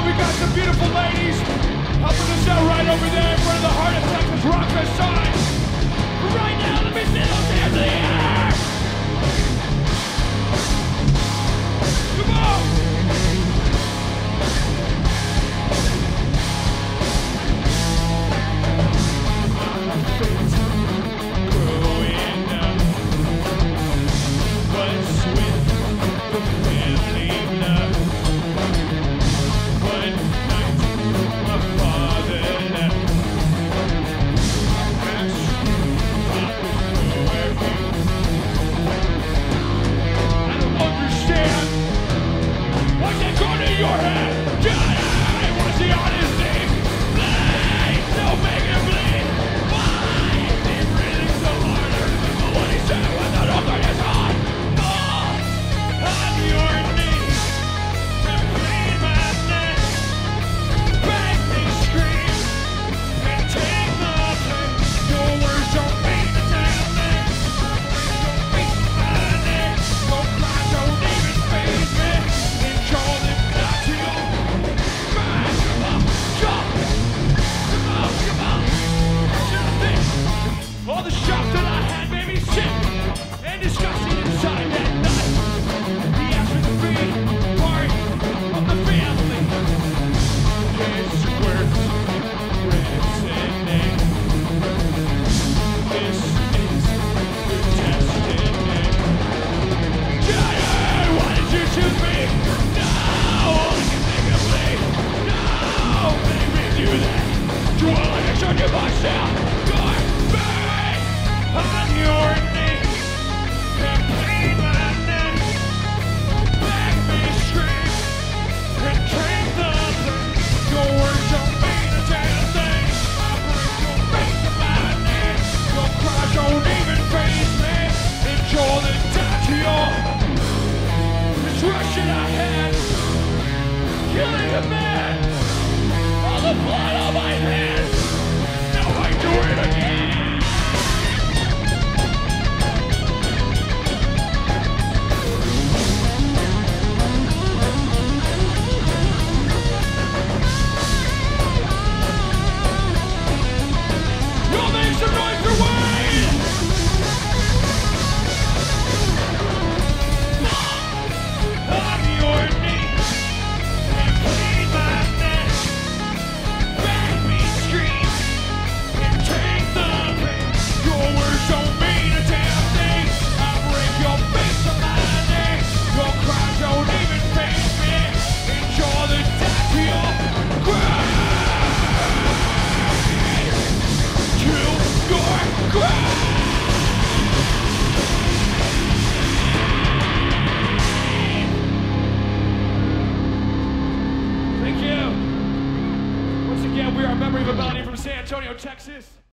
we got some beautiful ladies helping us out right over there in front of the Heart of Texas RockFest sign. But right now, let me see those hands in the air! Come on! All the shots that I had made me sick and disgusting inside that night. He asked me to be part of the family. This works listening. This is your destiny. Giant, why did you choose me? No, all I can think of me. No, make me do that. Do I like I showed you myself? On your knees and plead my name. Make me scream and drink the pain. Your words don't mean a damn thing. I break your face to my name. Your cries don't even faze me. Enjoy the touch of your this rush that I had, killing a man. All the blood on my hands. Now I do it again. Thank you. Once again, we are a memory of a melody from San Antonio, Texas.